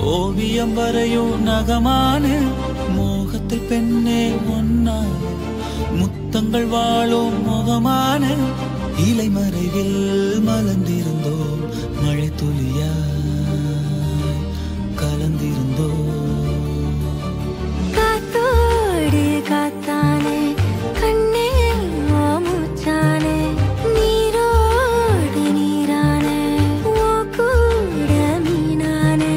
ஓவியம் வரையும் நகமான மோகத்தில் பெண்ணே ஒன்னான முத்தங்கள் வாழும் முகமான இலை மறைவில் மலர்ந்திருந்தோம் மழை துளியாய் கலந்திருந்தோம் காத்தோடு காத்தானே கண்ணே மூச்சானே நீரோடு நீரானே ஓ கூட மீனானே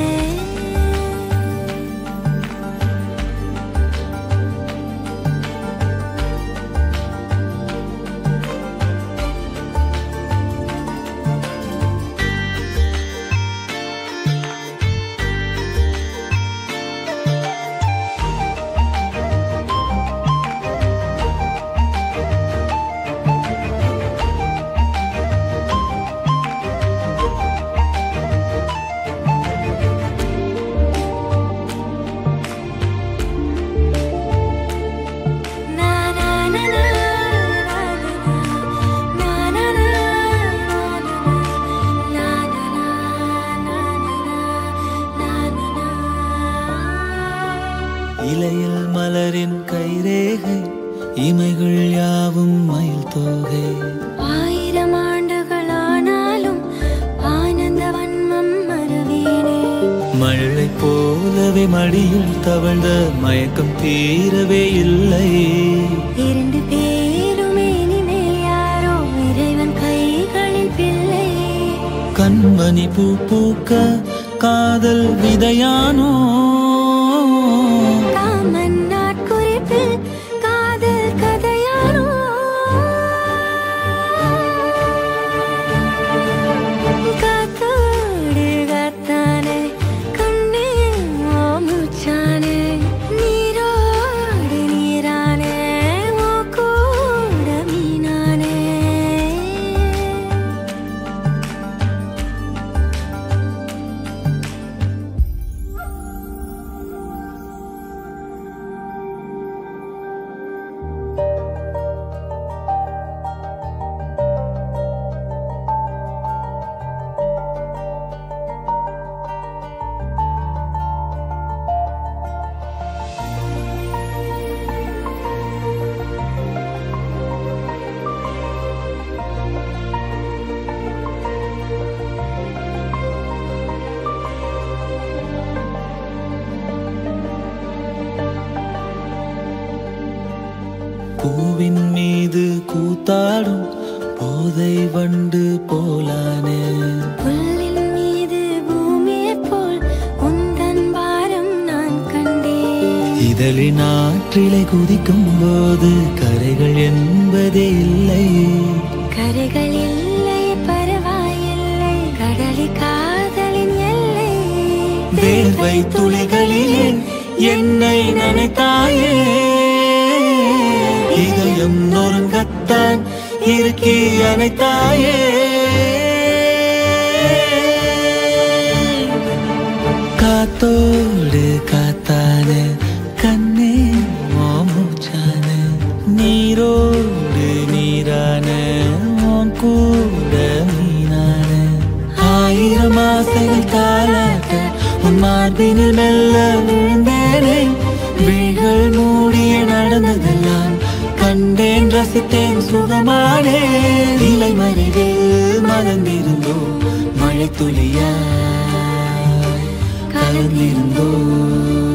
இலையில் மலரின் கைரேகை இமைகள் யாவும் மயில் தோகை 1000 ஆண்டுகள் ஆனாலும் ஆனந்த வன்மம் மறவேனே மழை போலவே மடியில் தவழ்ந்த மயக்கம் தீரவே இல்லை 2 பேருமே இனிமேல் யாரோ இறைவன் கைகளில் பிள்ளை கண்மணி பூ பூக்க காதல் விதையானோ காமன் நாட்குறிப்பில் காதல் கதையானோ காத்தோடு காத்தானே கண்ணே மூச்சானே நீரோடு நீரானே ஓ கூட மீனானே பூவின் மீது கூத்தாடும் போதை வண்டு போலானே புல்லின் மீது பூமியைப் போல் உந்தன் பாரம் நான் கண்டேன் இதழின் ஆற்றிலை குதிக்கும் போது கரைகள் என்பதே இல்லை கரைகள் இல்லை பரவாயில்லை கடலி காதலின் எல்லை வேர்வை துளிகளிலே என்னை நினைத்தாயே இதயம் நொறுங்கத்தான் இறுக்கி அணைத்தாயே காத்தோடு காத்தானே கண்ணே மூச்சானே நீரோடு நீரானே உன் கூட மீனானே 1000 ஆசைகள் தாளாட்ட உன் மார்பினில் மெல்ல விழுந்தேனே விழிகள் மூடிய நடந்ததெல்லாம் கண்டேன் ரசித்தேன் சுகமானே இலை மறைவில் மலர்ந்திருந்தோம் மழை துளியாய் கலந்திருந்தோம்